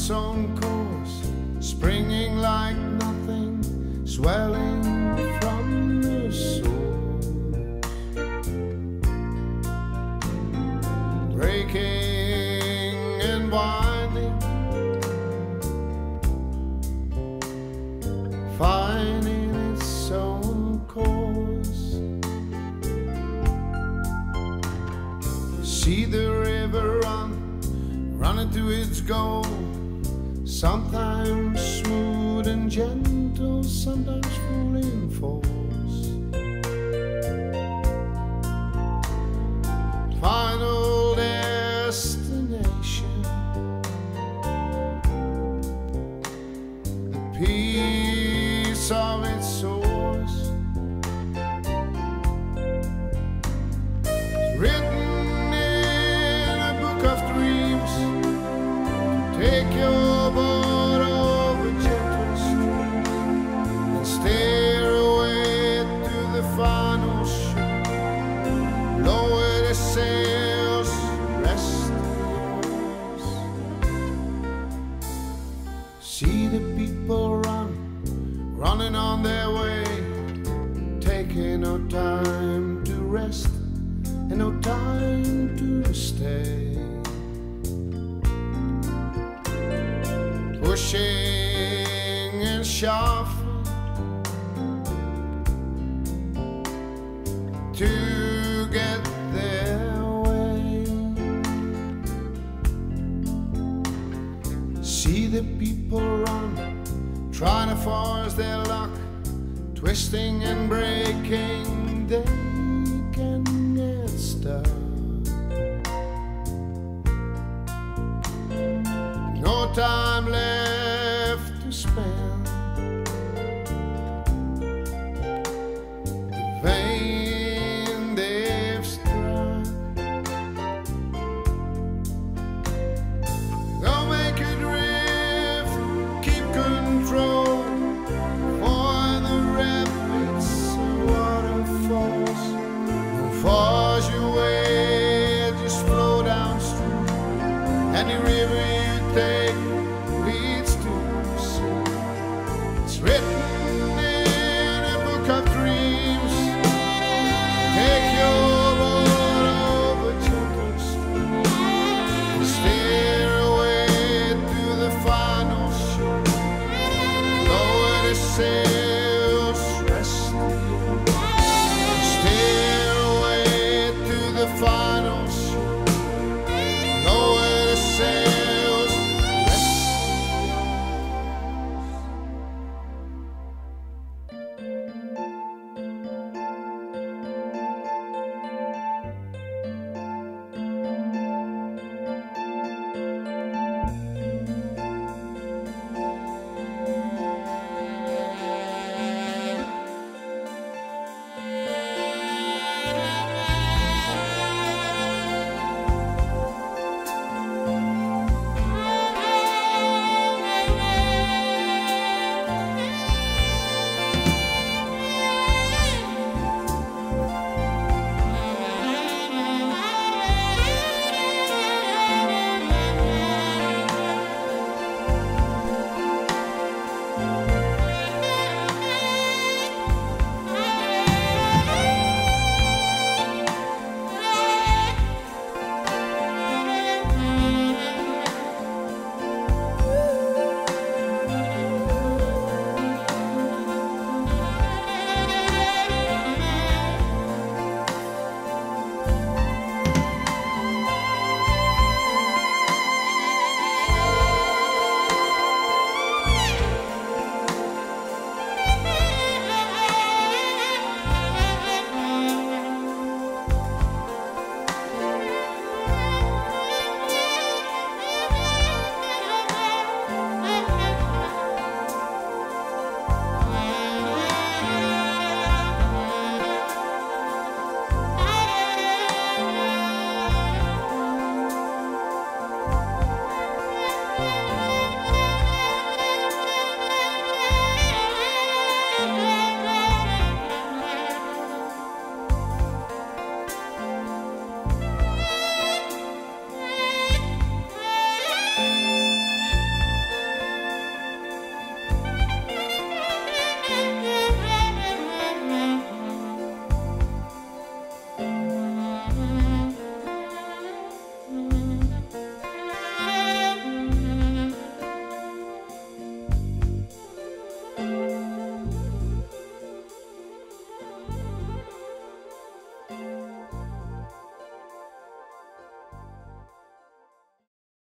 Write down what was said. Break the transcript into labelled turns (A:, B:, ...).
A: its own course, springing like nothing, swelling from the source, breaking and winding, finding its own course. See the river running to its goal, sometimes smooth and gentle, sometimes full in force. Final destination, the peace of its source, is written in a book of dreams. Take your boat over gentle streams and steer away to the final shore. Lower the sails, rest yours. See the people running on their way, taking no time to rest and no time to stay. Pushing and shuffling to get their way. See the people run, trying to force their luck, twisting and breaking, they can get stuck. No time left